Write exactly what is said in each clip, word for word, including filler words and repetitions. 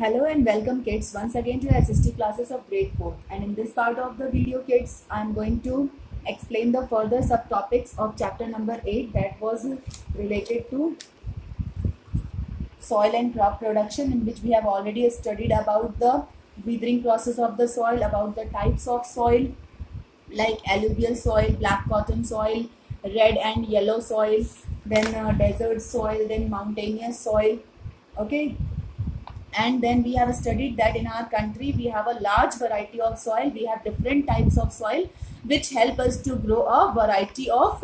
Hello and welcome kids once again to S S T classes of grade four, and in this part of the video kids I am going to explain the further subtopics of chapter number eight that was related to soil and crop production, in which we have already studied about the weathering process of the soil, about the types of soil like alluvial soil, black cotton soil, red and yellow soil, then uh, desert soil, then mountainous soil. Okay. And then we have studied that in our country we have a large variety of soil. We have different types of soil which help us to grow a variety of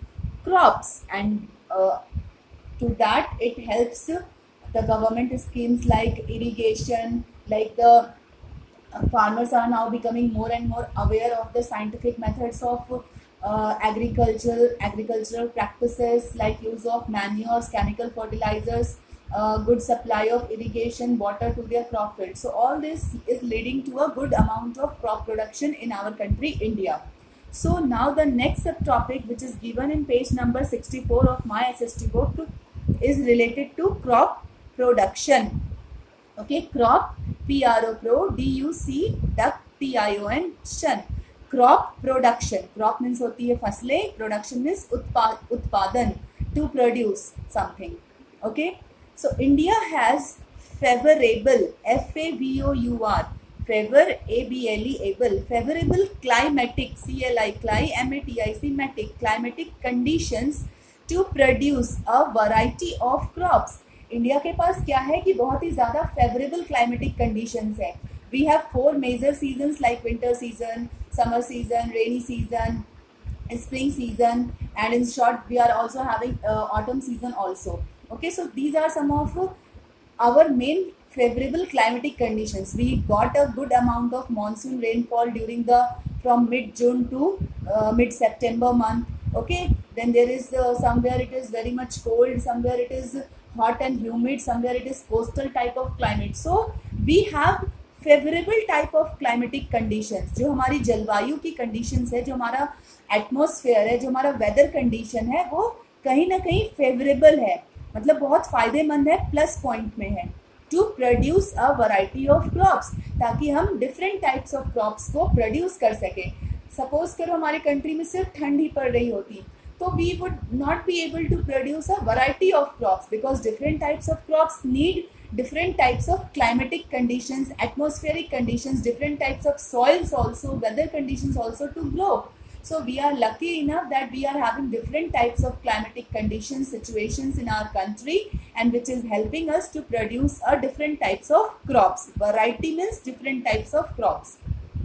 crops, and uh, to that it helps the government schemes like irrigation, like the uh, farmers are now becoming more and more aware of the scientific methods of uh, agriculture, agricultural practices like use of manures, chemical fertilizers, Uh, good supply of irrigation water to their crop fields. So all this is leading to a good amount of crop production in our country India. So now the next subtopic, which is given in page number sixty-four of my S S T book, is related to crop production. Okay, crop, P R O pro, D U C duck, T I O N शन. Crop production. Crop means होती है फसलें, production means उत्पाद उत्पादन, to produce something. Okay. So India has favorable, F A V O U R, favor, A B L E, able, favorable climatic, C L I, cli, M A T I C, matic, climatic conditions to produce a variety of crops. India के पास क्या है कि बहुत ही ज़्यादा favorable climatic conditions है. We have four major seasons like winter season, summer season, rainy season, spring season, and in short we are also having uh, autumn season also. Okay, so these are some of our main favorable climatic conditions. We got a good amount of monsoon rainfall during the from mid June to uh, mid September month. Okay, then there is uh, somewhere it is very much cold, somewhere it is hot and humid, somewhere it is coastal type of climate. So we have favourable type of climatic conditions. जो हमारी जलवायु की conditions है, जो हमारा atmosphere है, जो हमारा वेदर कंडीशन है, वो कहीं ना कहीं फेवरेबल है, मतलब बहुत फायदेमंद है, प्लस पॉइंट में है to produce a variety of crops, ताकि हम डिफरेंट टाइप्स ऑफ क्रॉप्स को प्रोड्यूस कर सकें. सपोज करो हमारी कंट्री में सिर्फ ठंड ही पड़ रही होती तो we would not be able to produce a variety of crops, because different types of crops need different types of climatic conditions, atmospheric conditions, different types of soils also, weather conditions also to grow. So we are lucky enough that we are having different types of climatic conditions, situations in our country, and which is helping us to produce a different types of crops. Variety means different types of crops.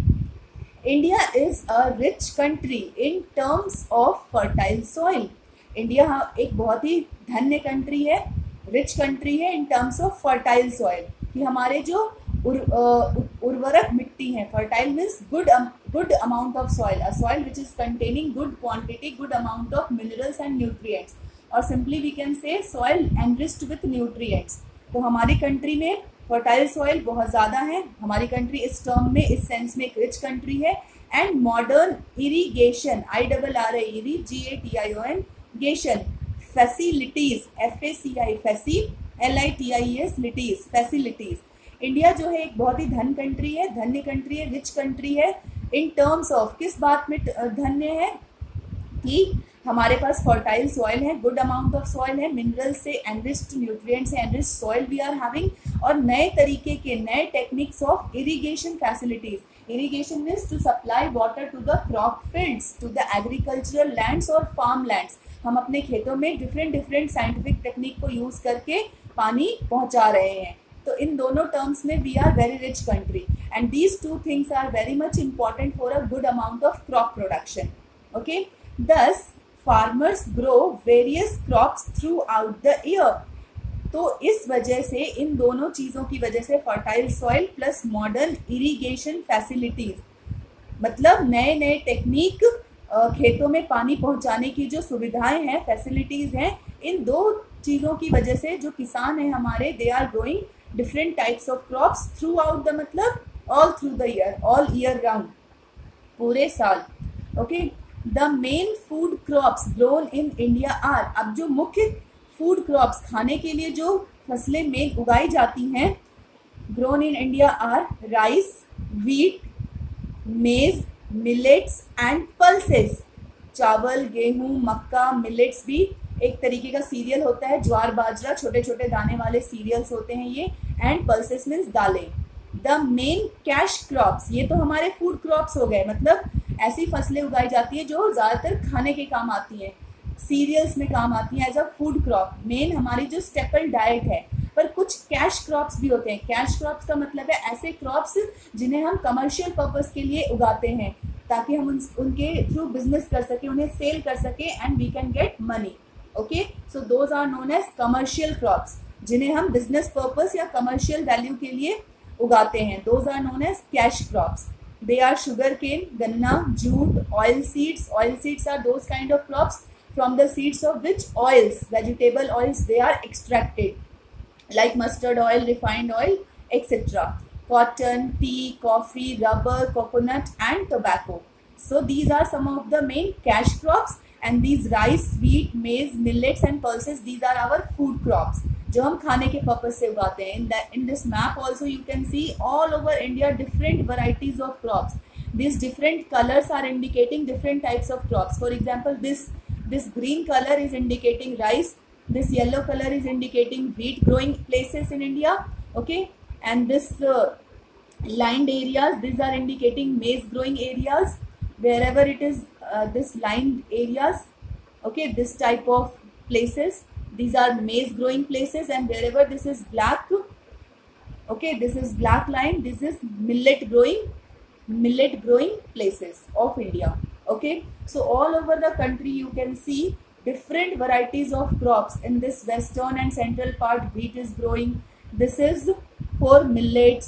India is a rich country in terms of fertile soil. India एक बहुत ही धन्य country है, rich country है in terms of fertile soil, कि हमारे जो उर, उर्वरक मिट्टी है, fertile means good good amount of soil, a soil which is containing good quantity, good amount of minerals and nutrients, और simply we can say soil enriched with nutrients. तो हमारी कंट्री में फर्टाइल सॉइल बहुत ज़्यादा है. हमारी country इस term में, इस सेंस में एक रिच कंट्री है. And modern irrigation, I double R I irri G A T I O N gation, facilities, F A C I, faci, L I T I S, lities, facilities. India जो है एक बहुत ही धन country है, धन्य country है, rich country है. In terms of किस बात में धन्य है कि हमारे पास फर्टाइल सॉइल है, गुड अमाउंट ऑफ सॉइल है, मिनरल से एनरिच्ड, न्यूट्रिएंट से enriched soil we are having, और नए तरीके के, नए techniques of irrigation facilities. Irrigation means to supply water to the crop fields, to the agricultural lands और फार्म लैंड्स. हम अपने खेतों में डिफरेंट डिफरेंट साइंटिफिक टेक्निक को यूज़ करके पानी पहुंचा रहे हैं. तो इन दोनों टर्म्स में we are very rich country, and these two things are very much important for a good amount of crop production. Okay, thus farmers grow various crops throughout the year. तो इस वजह से, इन दोनों चीज़ों की वजह से, fertile soil plus modern irrigation facilities, मतलब नए नए टेक्निक, खेतों में पानी पहुंचाने की जो सुविधाएं हैं, फैसिलिटीज़ हैं, इन दो चीज़ों की वजह से जो किसान हैं हमारे, they are growing different types of crops throughout the, मतलब all through the year, all year round, पूरे साल. Okay, the main food crops grown in India are, अब जो मुख्य फूड क्रॉप्स, खाने के लिए जो फसलें मेन उगाई जाती हैं, grown in India are rice, wheat, maize, millets and pulses. चावल, गेहूं, मक्का, मिलेट्स भी एक तरीके का सीरियल होता है, ज्वार बाजरा छोटे छोटे दाने वाले सीरियल्स होते हैं ये, एंड पल्सेस मीन्स दालें. द मेन कैश क्रॉप्स, ये तो हमारे फूड क्रॉप्स हो गए, मतलब ऐसी फसलें उगाई जाती है जो ज़्यादातर खाने के काम आती हैं, सीरियल्स में काम आती हैं as a food crop. Main हमारी जो स्टेपल डाइट है, पर कुछ कैश क्रॉप्स भी होते हैं. कैश क्रॉप्स का मतलब है ऐसे क्रॉप्स जिन्हें हम कमर्शियल पर्पस के लिए उगाते हैं ताकि हम उन, उनके थ्रू बिजनेस कर सके, उन्हें सेल कर सके and we can get money. Okay, so those are known as commercial crops, जिन्हें हम बिजनेस पर्पस या कमर्शियल वैल्यू के लिए उगाते हैं. Those are known as cash crops. They are sugarcane, गन्ना, jute, oil seeds. Oil seeds are those kind of crops from the seeds of which oils, vegetable oils, they are extracted, like mustard oil, refined oil, et cetera. Cotton, tea, coffee, rubber, coconut and tobacco. So these are some of the main cash crops, and these rice, wheat, maize, millets and pulses, these are our food crops जो हम खाने के purpose से उगाते हैं. In that, in this map also you can see all over India different varieties of crops. These different colors are indicating different types of crops. For example, this This green color is indicating rice. This yellow color is indicating wheat growing places in India. Okay, and this uh, lined areas, these are indicating maize growing areas. Wherever it is uh, this lined areas, okay, this type of places, these are maize growing places. And wherever this is black, okay, this is black line, this is millet growing, millet growing places of India. Okay, so all over the country you can see different varieties of crops. In this western and central part, wheat is growing. This is for millets,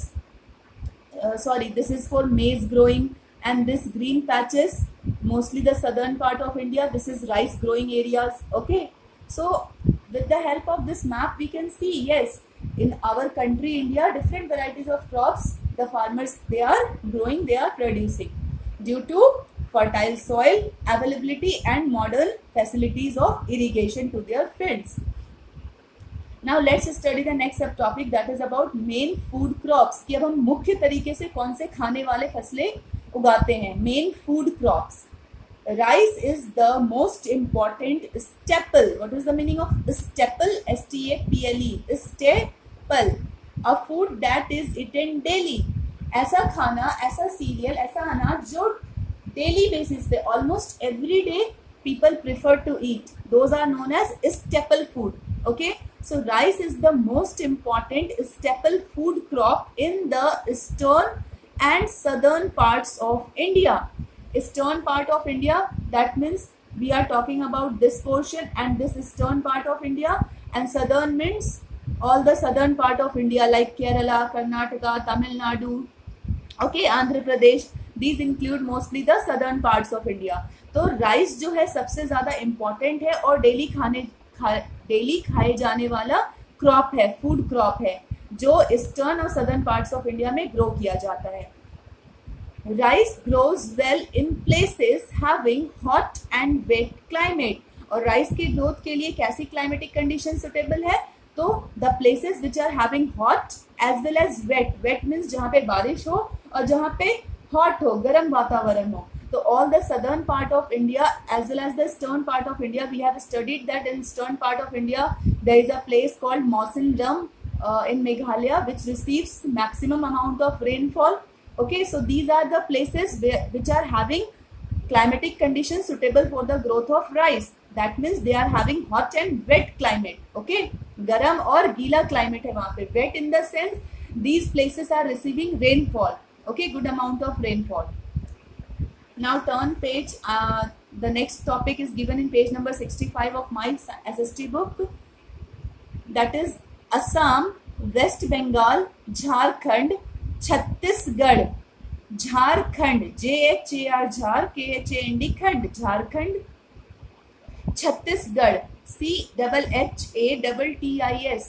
uh, sorry, this is for maize growing. And this green patches, mostly the southern part of India, this is rice growing areas. Okay, so with the help of this map we can see, yes, in our country India, different varieties of crops the farmers, they are growing, they are producing due to fertile soil availability and modern facilities of irrigation to their fields. Now let's study the next subtopic, that is about main food crops. कि अब हम मुख्य तरीके से कौन से खाने वाले फसलें उगाते हैं. Main food crops. Rice is the most important staple. What is the meaning of staple? S T A P L E. Staple. A food that is eaten daily. ऐसा खाना, ऐसा सीरियल, ऐसा अनाज जो डेली बेसिस पे almost every day people prefer to eat, those are known as staple food. Okay, so rice is the most important staple food crop in the eastern and southern parts of India. Eastern part of India, that means we are talking about this portion and this eastern part of India, and southern means all the southern part of India like Kerala, Karnataka, Tamil Nadu, okay, Andhra Pradesh. These include mostly the southern parts of India. तो rice जो है सबसे ज़्यादा important है और daily खाने खा daily खाए जाने वाला क्रॉप है, फूड क्रॉप है, जो ईस्टर्न और सदर्न पार्ट्स ऑफ इंडिया में ग्रो किया जाता है. Rice grows well in places having hot and wet climate. और राइस के ग्रोथ के लिए कैसी क्लाइमेटिक कंडीशन सुटेबल है? तो the places which are having hot as well as wet. Wet means जहाँ पे बारिश हो और जहाँ पे हॉट हो, गर्म वातावरण हो. तो all the southern part of India as well as the eastern part of India, we have studied that in eastern part of India there is a place called Mawsynram in Meghalaya which receives maximum amount of rainfall. Okay, so these are the places where which are having climatic conditions suitable for the growth of rice. That means they are having hot and wet climate. Okay, garam और गीला climate है वहाँ पे. Wet in the sense these places are receiving rainfall. Okay, good amount of rainfall. Now turn page. Uh, the next topic is given in page number sixty-five of my S S T book. That is Assam, West Bengal, Jharkhand, Chhattisgarh. Jharkhand, J H A R Jhar, K H A N D Khand, Jharkhand. Chhattisgarh, C double H A double T I S,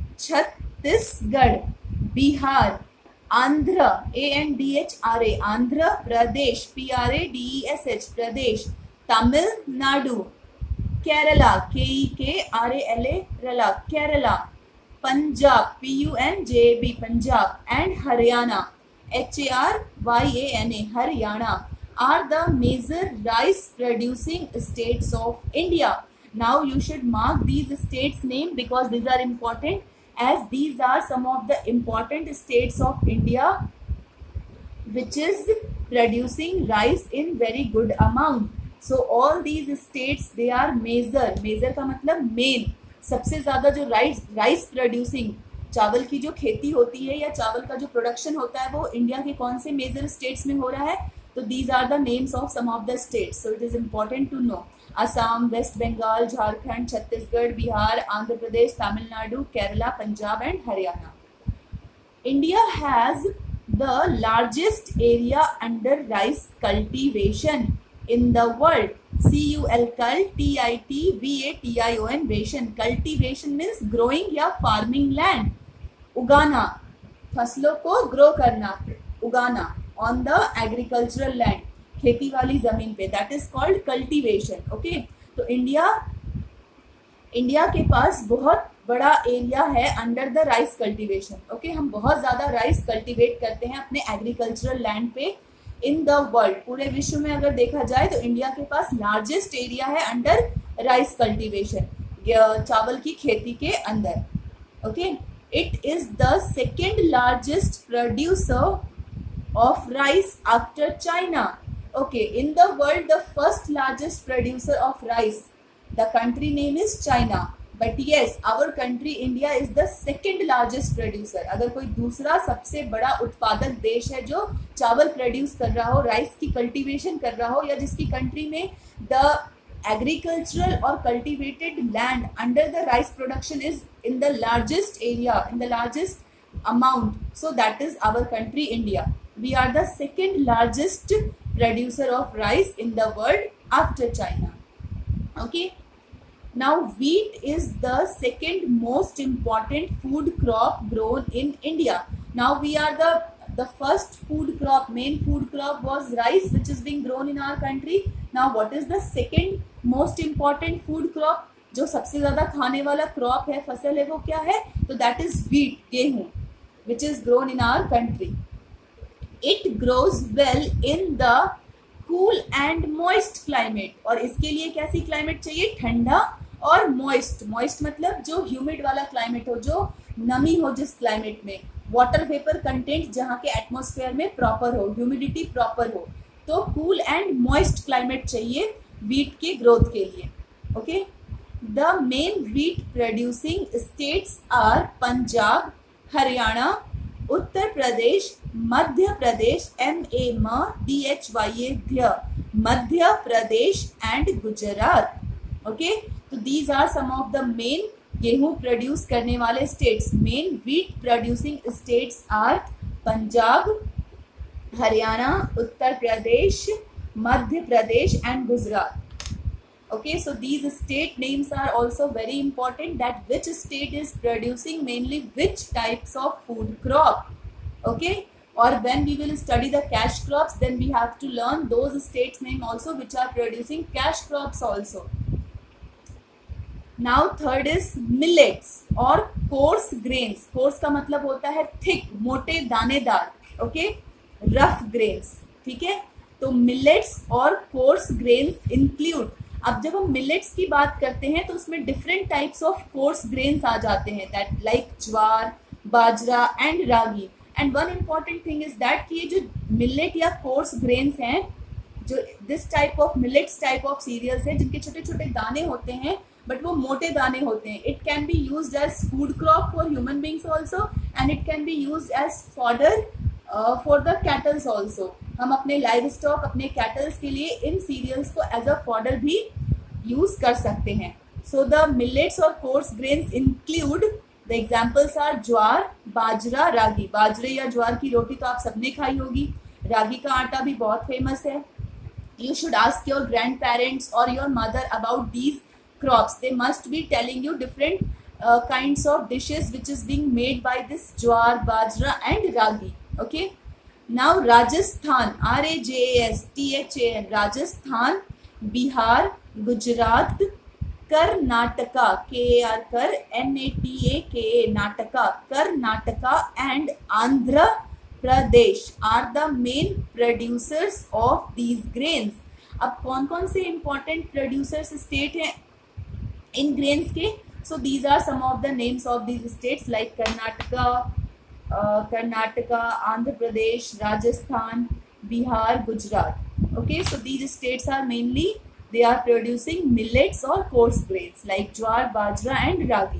Chhattisgarh. Bihar, Andhra, A N D H R A, Andhra Pradesh, P R A D E S H, Pradesh. Tamil Nadu, Kerala, K E K R A L A, Kerala, Kerala. Punjab, P U N J A B, Punjab, and Haryana, H A R Y A N A, Haryana, are the major rice producing states of India. Now you should mark these states name because these are important, as these are some of the important states of India which is producing rice in very good amount. So all these states, they are major, major का मतलब main, सबसे ज़्यादा जो rice rice producing, चावल की जो खेती होती है या चावल का जो प्रोडक्शन होता है वो इंडिया के कौन से मेजर स्टेट्स में हो रहा है. तो these are the names of some of the states. So it is important to know. Assam, West Bengal, Jharkhand, Chhattisgarh, Bihar, Andhra Pradesh, Tamil Nadu, Kerala, Punjab and Haryana. India has the largest area under rice cultivation in the world. C U L cult, T I T V A T I O N, vation. Cultivation means growing या farming land. उगाना, फसलों को grow करना, उगाना on the agricultural land, खेती वाली जमीन पे, that is called cultivation. Okay, तो इंडिया इंडिया के पास बहुत बड़ा एरिया है under the rice cultivation. Okay, हम बहुत ज़्यादा राइस कल्टीवेट करते हैं अपने एग्रीकल्चरल लैंड पे इन द वर्ल्ड. पूरे विश्व में अगर देखा जाए तो इंडिया के पास लार्जेस्ट एरिया है अंडर राइस कल्टीवेशन, चावल की खेती के अंदर. Okay, it is the second largest producer of rice after China. Okay, in the world the first largest producer of rice, the country name is China. But yes, our country India is the second largest producer. अगर कोई दूसरा सबसे बड़ा उत्पादक देश है जो चावल प्रोड्यूस कर रहा हो, राइस की कल्टीवेशन कर रहा हो, या जिसकी कंट्री में द एग्रीकल्चरल और cultivated land under the rice production is in the largest area, in the largest amount, so that is our country India. We are the second largest producer of rice in the world after China. Okay, now wheat is the second most important food crop grown in India. Now we are the the first food crop, main food crop was rice which is being grown in our country. Now what is the second most important food crop? जो सबसे ज़्यादा खाने वाला crop है, फसल है, वो क्या है? तो that is wheat, गेहूँ, which is grown in our country. It grows well in the cool and moist climate. और इसके लिए कैसी क्लाइमेट चाहिए? ठंडा और मॉइस्ट. मॉइस्ट मतलब जो ह्यूमिड वाला क्लाइमेट हो, जो नमी हो जिस क्लाइमेट में, वाटर वेपर कंटेंट जहाँ के एटमॉस्फेयर में प्रॉपर हो, ह्यूमिडिटी प्रॉपर हो. तो कूल एंड मॉइस्ट क्लाइमेट चाहिए वीट के ग्रोथ के लिए. Okay, the main wheat producing states are Punjab, Haryana, Uttar Pradesh, Madhya Pradesh, M A म डी एच वाई ए ध्य, मध्य प्रदेश एंड गुजरात. ओके, तो these are some of the main गेहूं प्रोड्यूस करने वाले states. Main wheat producing states are Punjab, Haryana, Uttar Pradesh, Madhya Pradesh and Gujarat. Okay, so these state names are also very important, that which state is producing mainly which types of food crop. Okay, or when we will study the cash crops, then we have to learn those states name also which are producing cash crops also. Now third is millets और coarse grains. coarse का मतलब होता है thick, मोटे दानेदार. okay, rough grains. ठीक है, तो millets और coarse grains include. अब जब हम मिलेट्स की बात करते हैं तो उसमें different types of coarse grains आ जाते हैं, that like jowar, bajra and ragi. And one important thing is that कि ये जो मिलेट या कोर्स ग्रेन्स हैं, जो this type of millets type of cereals हैं जिनके छोटे छोटे दाने होते हैं बट वो मोटे दाने होते हैं. It can be used as food crop for human beings also and it can be used as fodder for the cattles also. हम अपने लाइव स्टॉक, अपने कैटल्स के लिए इन सीरियल्स को एज अ फॉडर भी यूज कर सकते हैं. सो द मिलेट्स और coarse grains include, the examples are jowar, bajra, ragi. बाजरे या ज्वार की रोटी तो आप सबने खाई होगी. रागी का आटा भी बहुत फेमस है. You should ask your grandparents और your mother about these crops. They must be telling you different uh, kinds of dishes which is being made by this jawar, bajra and ragi. Okay, now Rajasthan, R A J A S T H A N, Rajasthan, Bihar, Gujarat, Karnataka, K A R Kar, N A T A K A, Nataka, Karnataka and Andhra Pradesh are the main producers of these grains. अब कौन कौन से important producers state हैं इन grains के? So these are some of the names of these states like Karnataka, uh, Karnataka, Andhra Pradesh, Rajasthan, Bihar, Gujarat. Okay, so these states are mainly, they are producing millets or coarse grains like jowar, bajra and ragi.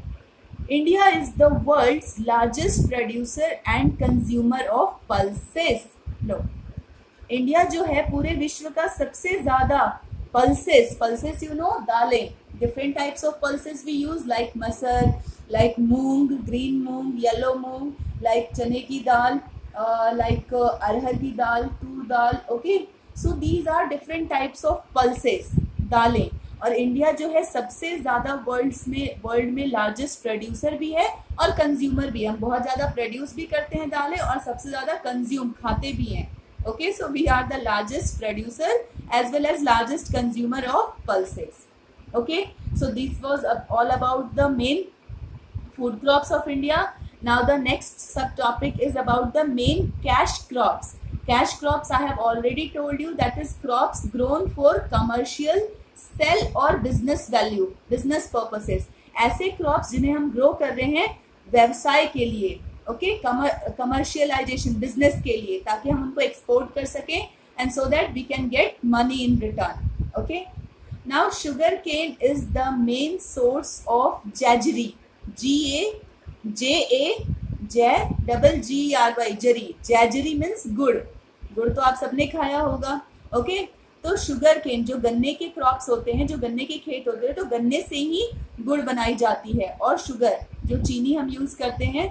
India is the world's largest producer and consumer of pulses. लो, India जो है पूरे विश्व का सबसे ज्यादा pulses, pulses you know, दालें, different types of pulses we use like मसर, like moong, green moong, yellow moong, like चने की दाल, uh, like uh, अरहर की दाल, तूर दाल. Okay, so these are different types of pulses, दालें. और इंडिया जो है सबसे ज़्यादा वर्ल्ड में वर्ल्ड में लार्जेस्ट प्रोड्यूसर भी है और कंज्यूमर भी है. हम बहुत ज़्यादा प्रोड्यूस भी करते हैं दालें और सबसे ज़्यादा कंज्यूम खाते भी हैं. Okay, so we are the largest producer as well as largest consumer of pulses. Okay, so this was all about the main food crops of India. Now the next subtopic is about the main cash crops. Cash crops I have already told you that is crops grown for commercial, sale और business value, business purposes. ऐसे crops जिन्हें हम grow कर रहे हैं व्यवसाय के लिए. ओके, कमर्शियलाइजेशन, बिजनेस के लिए, ताकि हम उनको एक्सपोर्ट कर सकें and so that we can get money in return. Okay, now sugarcane is the main source of jaggery. G A J A J double G R Y, जरी. Jaggery means गुड़. गुड़ तो आप सबने खाया होगा. Okay okay? तो sugarcane जो गन्ने के क्रॉप्स होते हैं, जो गन्ने के खेत होते हैं, तो गन्ने से ही गुड़ बनाई जाती है. और शुगर जो चीनी हम यूज करते हैं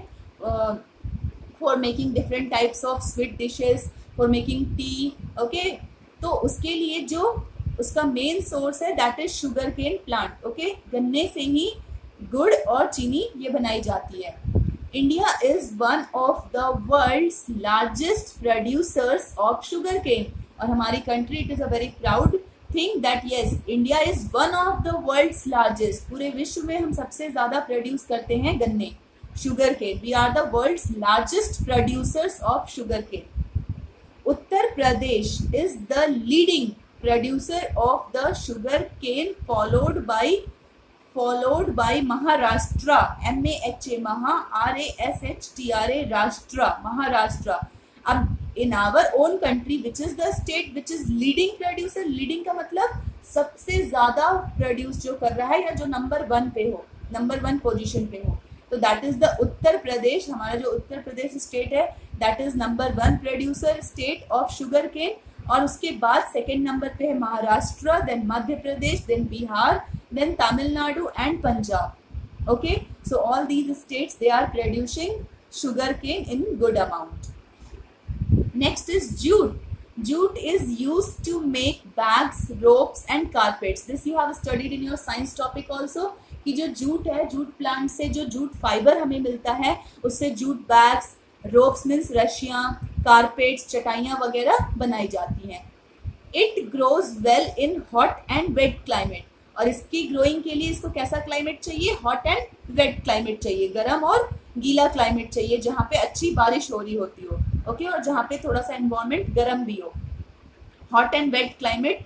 for making different types of sweet dishes, for making tea. Okay, तो उसके लिए जो उसका मेन सोर्स है that is sugarcane plant. Okay, गन्ने से ही गुड़ और चीनी ये बनाई जाती है. India is one of the world's largest producers of sugarcane. और हमारी country, it is a very proud thing that yes, India is one of the world's largest. पूरे विश्व में हम सबसे ज्यादा प्रोड्यूस करते हैं गन्ने, sugarcane. We are the world's largest producers of sugarcane. Uttar Pradesh is the leading producer of the sugarcane, followed by followed by Maharashtra. M A H A, Maha, R A S H T R A, Rashtra, Maharashtra. अब in our own country which is the state which is leading producer, leading का मतलब सबसे ज्यादा produce जो कर रहा है या जो नंबर वन पे हो, नंबर वन पोजीशन पे हो, तो that is the Uttar Pradesh. हमारा जो उत्तर प्रदेश स्टेट है that is number one producer state of sugarcane. और उसके बाद सेकेंड नंबर पे है Maharashtra, then Madhya Pradesh, then Bihar, then Tamil Nadu and Punjab. Okay, so all these states they are producing sugarcane in good amount. Next is jute. Jute is used to make bags, ropes and carpets. This you have studied in your science topic also. कि जो jute है, jute plant से जो jute fibre हमें मिलता है, उससे jute bags, ropes means रस्सियाँ, कारपेट्स, चटाइयाँ वगैरह बनाई जाती हैं. It grows well in hot and wet climate. और इसकी ग्रोइंग के लिए इसको कैसा क्लाइमेट चाहिए? हॉट एंड वेट क्लाइमेट चाहिए, गर्म और गीला क्लाइमेट चाहिए, जहाँ पे अच्छी बारिश हो रही होती हो. ओके okay, और जहाँ पे थोड़ा सा एनवायरमेंट गर्म भी हो. Hot and wet climate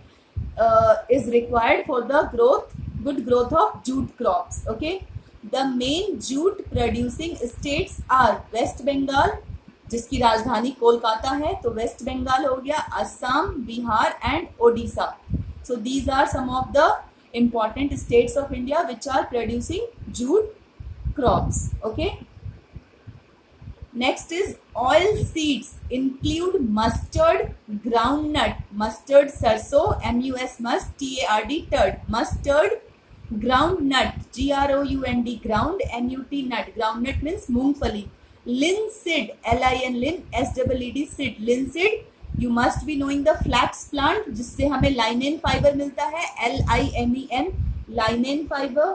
is required for the growth, good growth of jute crops. Okay, the main jute producing states are west Bengal, जिसकी राजधानी कोलकाता है, तो वेस्ट बंगाल हो गया, Assam, Bihar and Odisha. So these are some of the important states of India which are producing jute crops. Okay, next is oil seeds include mustard, groundnut, mustard sarso, M U S must, T A R D turd, mustard, groundnut, G R O U N D, ground, N U T nut, groundnut means मूंगफली. linseed, L I N lin, S E E D seed, linseed. You must be knowing the flax plant, जिससे हमें लाइनेन fibre मिलता है, L I N E N, linen fibre.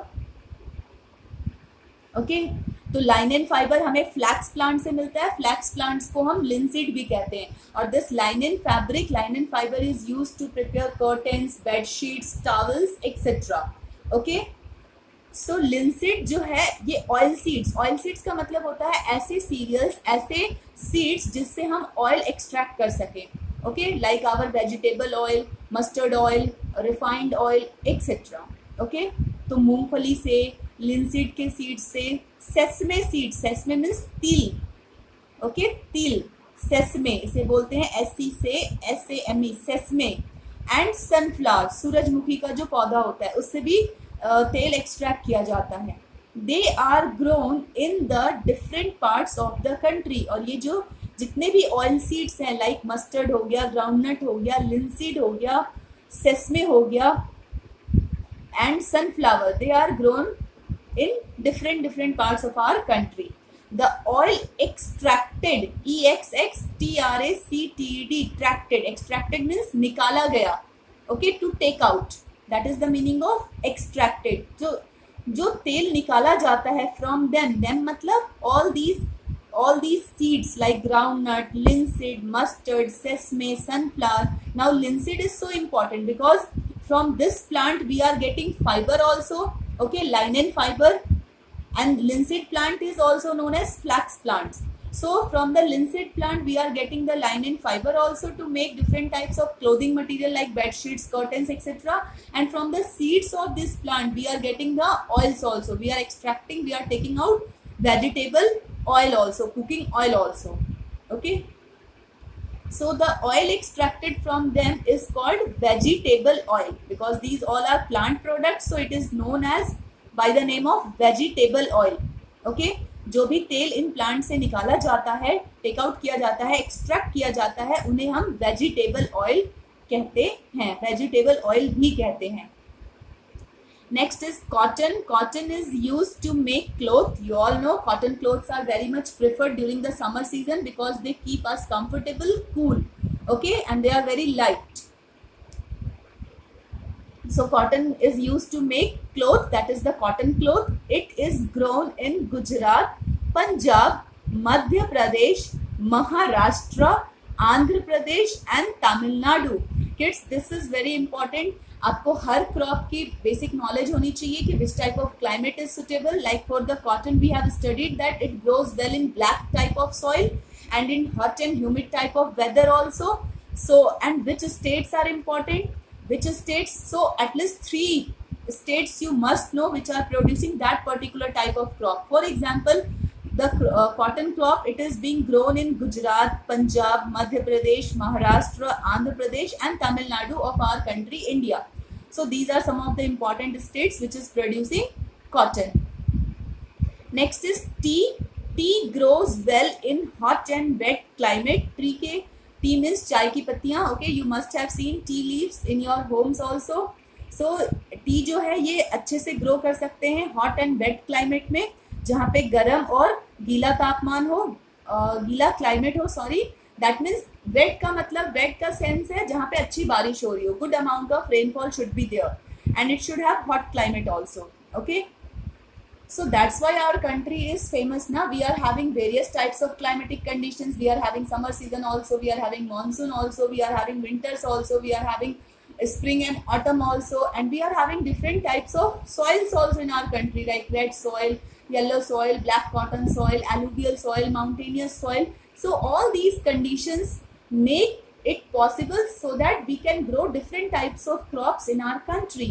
Okay, तो linen fibre हमें flax plant से मिलता है. Flex plants को हम लिनसीड भी कहते हैं. और this linen fabric, linen fibre is used to prepare curtains, bedsheets, towels etcetera. Okay. So linseed जो है ये ऑयल सीड्स, ऑयल सीड्स का मतलब होता है ऐसे सीरियल्स, ऐसे सीड्स जिससे हम ऑयल एक्सट्रैक्ट कर सकें, okay, like our vegetable oil, mustard oil, refined oil etcetera, okay. तो मूंगफली से, लिंसीड के सीड्स से, सेसमे सीड, सेसमे मीन्स तिल, ओके, तिल, सेसमे इसे बोलते हैं, एस सी से S A M E, sesame, and sunflower, सूरजमुखी का जो पौधा होता है उससे भी तेल एक्सट्रैक्ट किया जाता है। They are grown in the different parts of the country, और ये जो जितने भी ऑयल सीड्स हैं लाइक मस्टर्ड हो गया, ग्राउंडनट हो गया, लिंसीड हो गया, सेसमे हो गया and sunflower, they are grown in different different parts of our country. The oil extracted, E X X T R A C T E D, extracted, extracted means निकाला गया, okay, to take out, that is the meaning of extracted. जो जो तेल निकाला जाता है from them, them मतलब all these all these seeds like groundnut, linseed, mustard, sesame, sunflower. Now linseed is so important because from this plant we are getting fiber also, okay, linen fiber, and linseed plant is also known as flax plants. So from the linseed plant we are getting the linen fiber also to make different types of clothing material like bed sheets, curtains, etc. And from the seeds of this plant we are getting the oils also, we are extracting, we are taking out vegetable oil also, cooking oil also, okay. So the oil extracted from them is called vegetable oil because these all are plant products, so it is known as by the name of vegetable oil, okay. जो भी तेल in plant से निकाला जाता है, take out किया जाता है, एक्सट्रैक्ट किया जाता है, उन्हें हम वेजिटेबल ऑयल कहते हैं, वेजिटेबल ऑयल भी कहते हैं। Next is cotton. Cotton is used to make cloth. You all know cotton clothes are very much preferred during the summer season because they keep us comfortable, cool, okay, and they are very light. So cotton is used to make cloth, that is the cotton cloth. It is grown in Gujarat, Punjab, Madhya Pradesh, Maharashtra, Andhra Pradesh and Tamil Nadu. Kids, this is very important. आपको हर crop की basic knowledge होनी चाहिए कि which type of climate is suitable. Like for the cotton we have studied that it grows well in black type of soil and in hot and humid type of weather also. So, and which states are important? Which states? So at least three states you must know which are producing that particular type of crop. For example, the uh, cotton crop, it is being grown in Gujarat, Punjab, Madhya Pradesh, Maharashtra, Andhra Pradesh and Tamil Nadu of our country, India. So these are some of the important states which is producing cotton. Next is tea. Tea grows well in hot and wet climate. Tree के tea means चाय की पत्तियाँ. Okay, you must have seen tea leaves in your homes also. So tea जो है ये अच्छे से grow कर सकते हैं hot and wet climate में, जहाँ पे गर्म और गीला तापमान हो, गीला क्लाइमेट हो. सॉरी, दैट मीन्स वेट का मतलब, वेट का सेंस है जहाँ पे अच्छी बारिश हो रही हो. Good amount of rainfall should be there and it should have hot climate also. Okay, so that's why our country is famous now. We are having various types of climatic conditions. We are having summer season also, we are having monsoon also, we are having winters also, we are having spring and autumn also, and we are having different types of soils also in our country, like red soil, yellow soil, black cotton soil, alluvial soil, mountainous soil. So all these conditions make it possible so that we can grow different types of crops in our country.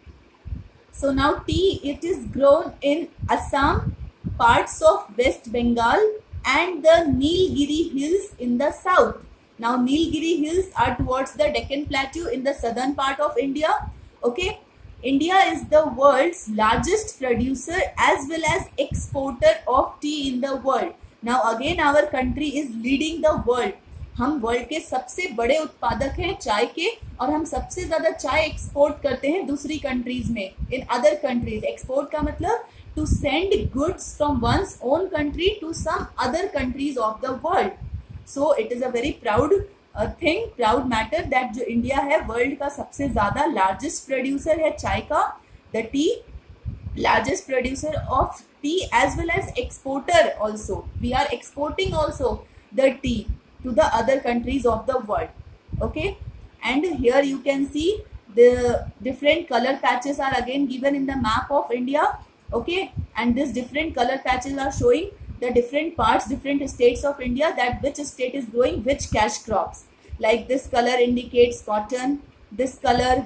So now tea, it is grown in Assam, parts of West Bengal and the Nilgiri hills in the south. Now Nilgiri hills are towards the Deccan Plateau in the southern part of India. Okay, India is the world's largest producer as well as exporter of tea in the world. Now again our country is leading the world. हम world के सबसे बड़े उत्पादक हैं चाय के, और हम सबसे ज्यादा चाय एक्सपोर्ट करते हैं दूसरी कंट्रीज में, इन अदर कंट्रीज. एक्सपोर्ट का मतलब to send goods from one's own country to some other countries of the world. So it is a very proud thing, proud matter that जो इंडिया है world का सबसे ज्यादा largest producer है चाय का, the tea largest producer of tea as well as exporter also. We are exporting also the tea to the other countries of the world. Okay, and here you can see The different color patches are again given in the map of India. Okay, and these different color patches are showing the different parts, different states of India, that which state is growing which cash crops. Like this color indicates cotton, this color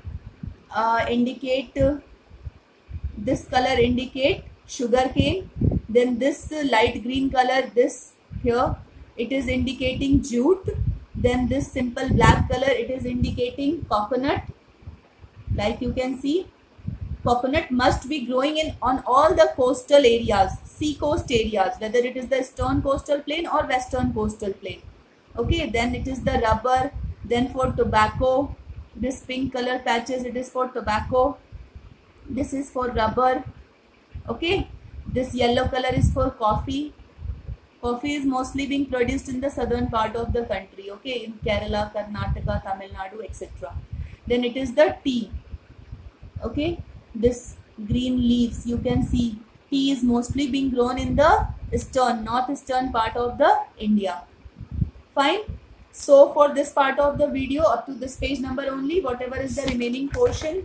uh, indicate uh, this color indicate sugarcane, then this uh, light green color, this here, it is indicating jute, then this simple black color, it is indicating coconut. Like you can see, coconut must be growing in on all the coastal areas, sea coast areas, whether it is the eastern coastal plain or western coastal plain. Okay, then it is the rubber, then for tobacco, this pink color patches, it is for tobacco, this is for rubber. Okay, this yellow color is for coffee. Coffee is mostly being produced in the southern part of the country, okay, in Kerala, Karnataka, Tamil Nadu, et cetera. Then it is the tea. Okay, this green leaves, you can see tea is mostly being grown in the eastern, northeastern part of the India. Fine. So for this part of the video, up to this page number only, whatever is the remaining portion,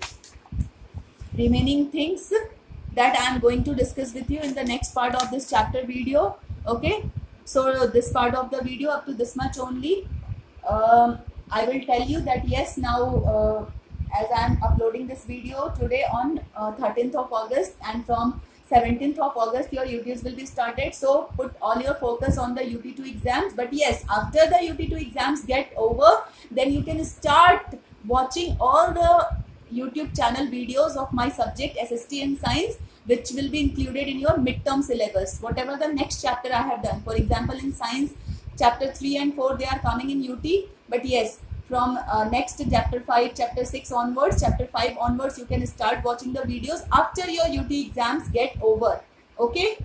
remaining things that I am going to discuss with you in the next part of this chapter video. Okay, so this part of the video up to this much only. um, I will tell you that yes, now uh, as I am uploading this video today on uh, thirteenth of August, and from seventeenth of August your U Ts will be started, so put all your focus on the U T two exams. But yes, after the U T two exams get over, then you can start watching all the YouTube channel videos of my subject S S T and Science, which will be included in your midterm syllabus. Whatever the next chapter I have done, for example in Science, chapter three and four, they are coming in U T. But yes, from uh, next chapter five, chapter six onwards, chapter five onwards, you can start watching the videos after your U T exams get over. Okay.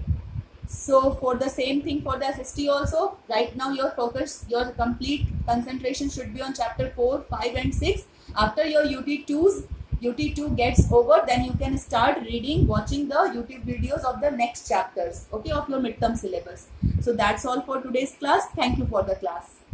So for the same thing for the S S T also, right now your focus, your complete concentration should be on chapter four, five and six. After your U T twos, U T two gets over, then you can start reading, watching the YouTube videos of the next chapters, okay, of your midterm syllabus. So that's all for today's class. Thank you for the class.